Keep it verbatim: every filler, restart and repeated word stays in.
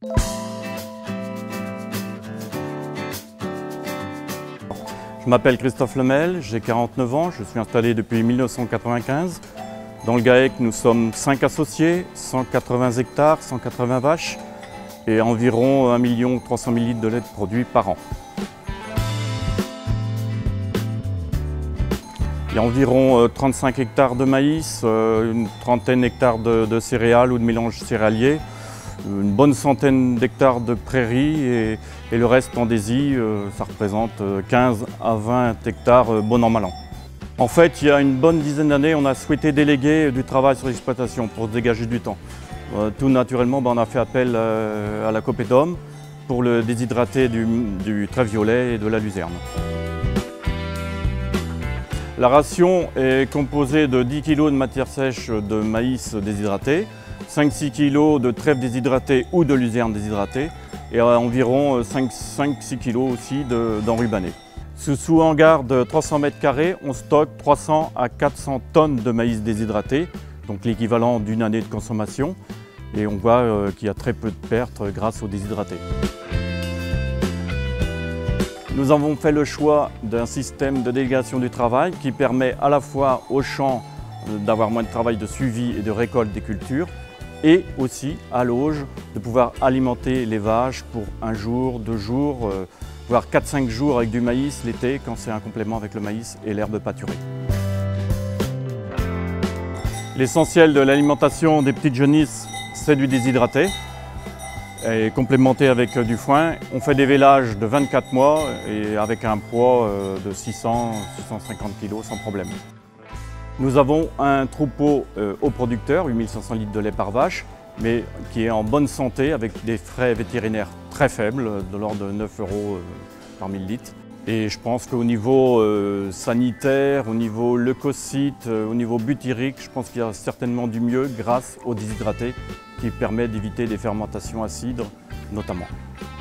Je m'appelle Christophe Lemel, j'ai quarante-neuf ans, je suis installé depuis mille neuf cent quatre-vingt-quinze. Dans le GAEC, nous sommes cinq associés, cent quatre-vingts hectares, cent quatre-vingts vaches et environ un million trois cent mille litres de lait produits par an. Il y a environ trente-cinq hectares de maïs, une trentaine d'hectares de, de céréales ou de mélanges céréaliers, une bonne centaine d'hectares de prairies et, et le reste en désy, ça représente quinze à vingt hectares bon an mal an. En fait, il y a une bonne dizaine d'années, on a souhaité déléguer du travail sur l'exploitation pour dégager du temps. Tout naturellement, on a fait appel à la Copédom pour le déshydrater du, du trèfle violet et de la luzerne. La ration est composée de dix kilos de matière sèche de maïs déshydraté, cinq à six kilos de trèfle déshydraté ou de luzerne déshydratée et environ cinq à six kilos aussi d'enrubané. Sous, sous hangar de trois cents mètres carrés, on stocke trois cents à quatre cents tonnes de maïs déshydraté, donc l'équivalent d'une année de consommation, et on voit euh, qu'il y a très peu de pertes grâce au déshydraté. Nous avons fait le choix d'un système de délégation du travail qui permet à la fois aux champs d'avoir moins de travail de suivi et de récolte des cultures et aussi à l'auge de pouvoir alimenter les vaches pour un jour, deux jours, euh, voire quatre à cinq jours avec du maïs l'été quand c'est un complément avec le maïs et l'herbe pâturée. L'essentiel de l'alimentation des petites genisses, c'est du déshydraté. Et complémenté avec du foin. On fait des vélages de vingt-quatre mois et avec un poids de six cents à six cent cinquante kilos sans problème. Nous avons un troupeau haut producteur, huit mille cinq cents litres de lait par vache, mais qui est en bonne santé avec des frais vétérinaires très faibles, de l'ordre de neuf euros par mille litres. Et je pense qu'au niveau euh, sanitaire, au niveau leucocyte, euh, au niveau butyrique, je pense qu'il y a certainement du mieux grâce au déshydraté qui permet d'éviter des fermentations acides notamment.